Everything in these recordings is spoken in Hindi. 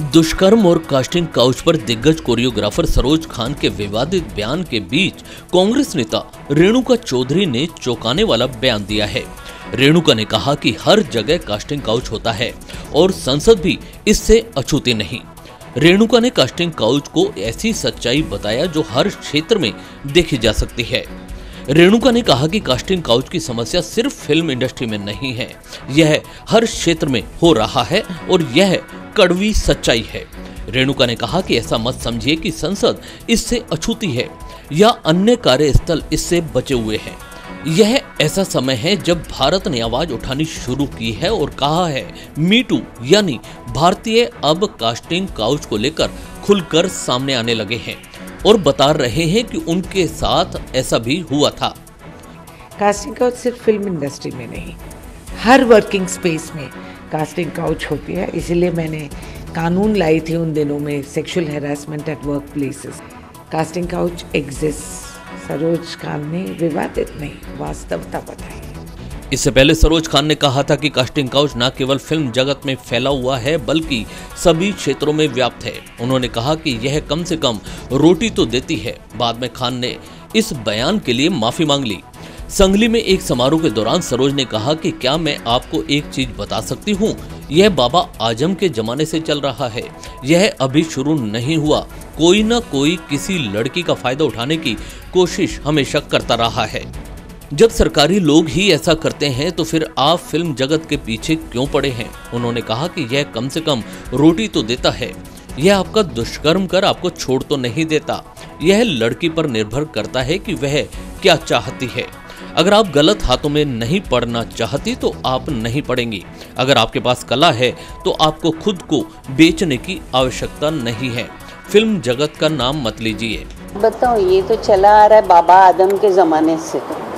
दुष्कर्म और कास्टिंग काउच पर दिग्गज कोरियोग्राफर सरोज खान के विवादित बयान के बीच कांग्रेस नेता रेणुका चौधरी ने चौंकाने वाला बयान दिया है। रेणुका ने कहा कि हर जगह कास्टिंग काउच होता है और संसद भी इससे अछूती नहीं। रेणुका ने कास्टिंग काउच को ऐसी सच्चाई बताया जो हर क्षेत्र में देखी जा सकती है। रेणुका ने कहा कि कास्टिंग काउच की समस्या सिर्फ फिल्म इंडस्ट्री में नहीं है, यह हर क्षेत्र में हो रहा है और यह कड़वी सच्चाई है। रेणुका ने कहा कि ऐसा मत समझिए कि संसद इससे अछूती है या अन्य कार्यस्थल इससे बचे हुए हैं। यह ऐसा समय है जब भारत ने आवाज उठानी शुरू की है और कहा है मी टू, यानी भारतीय अब कास्टिंग काउच को लेकर खुलकर सामने आने लगे हैं और बता रहे हैं कि उनके साथ ऐसा भी हुआ था। कास्टिंग काउच सिर्फ फिल्म इंडस्ट्री में नहीं, हर वर्किंग स्पेस में कास्टिंग काउच होती है। इसीलिए मैंने कानून लाई थी उन दिनों में, sexual harassment at work places. Casting couch exist. Saroj Khan ने विवादित नहीं, वास्तवता बताई। इससे पहले सरोज खान ने कहा था कि कास्टिंग काउच न केवल फिल्म जगत में फैला हुआ है बल्कि सभी क्षेत्रों में व्याप्त है। उन्होंने कहा कि यह कम से कम रोटी तो देती है। बाद में खान ने इस बयान के लिए माफी मांग ली। संगली में एक समारोह के दौरान सरोज ने कहा कि क्या मैं आपको एक चीज बता सकती हूँ, यह बाबा आजम के जमाने से चल रहा है, यह अभी शुरू नहीं हुआ। कोई न कोई किसी लड़की का फायदा उठाने की कोशिश हमेशा करता रहा है। जब सरकारी लोग ही ऐसा करते हैं तो फिर आप फिल्म जगत के पीछे क्यों पड़े हैं। उन्होंने कहा कि यह कम से कम रोटी तो देता है, यह आपका दुष्कर्म कर आपको छोड़ तो नहीं देता। यह लड़की पर निर्भर करता है कि वह क्या चाहती है। अगर आप गलत हाथों में नहीं पड़ना चाहती तो आप नहीं पड़ेंगी। अगर आपके पास कला है तो आपको खुद को बेचने की आवश्यकता नहीं है। फिल्म जगत का नाम मत लीजिए। बताओ, ये तो चला आ रहा है बाबा आदम के जमाने से,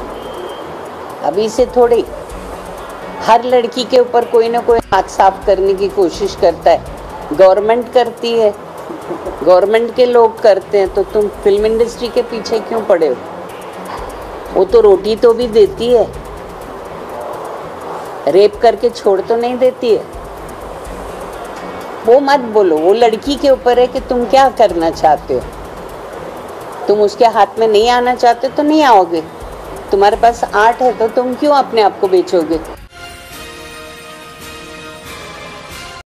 अभी से थोड़ी। हर लड़की के ऊपर कोई ना कोई हाथ साफ करने की कोशिश करता है। गवर्नमेंट करती है, गवर्नमेंट के लोग करते हैं, तो तुम फिल्म इंडस्ट्री के पीछे क्यों पड़े हो? वो तो रोटी तो भी देती है, रेप करके छोड़ तो नहीं देती है। वो मत बोलो, वो लड़की के ऊपर है कि तुम क्या करना चाहते हो। तुम उसके हाथ में नहीं आना चाहते तो नहीं आओगे। तुम्हारे पास आर्ट है तो तुम क्यों अपने आप को बेचोगे?